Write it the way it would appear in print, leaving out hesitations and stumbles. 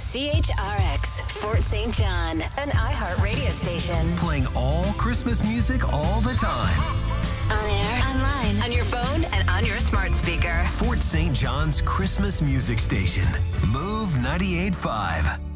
CHRX, Fort St. John, an iHeart radio station. Playing all Christmas music all the time. On air, online, on your phone, and on your smart speaker. Fort St. John's Christmas music station. Move 98.5.